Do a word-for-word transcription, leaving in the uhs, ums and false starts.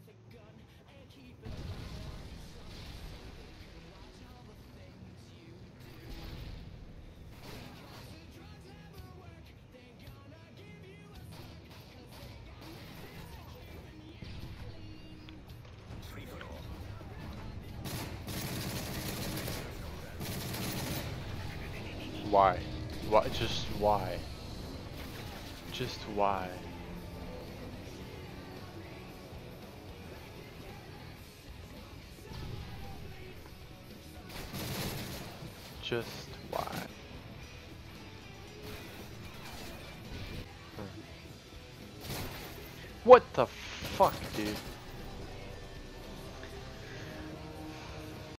Why? Why? Just why? Just why? Just why? Hmm. What the fuck, dude?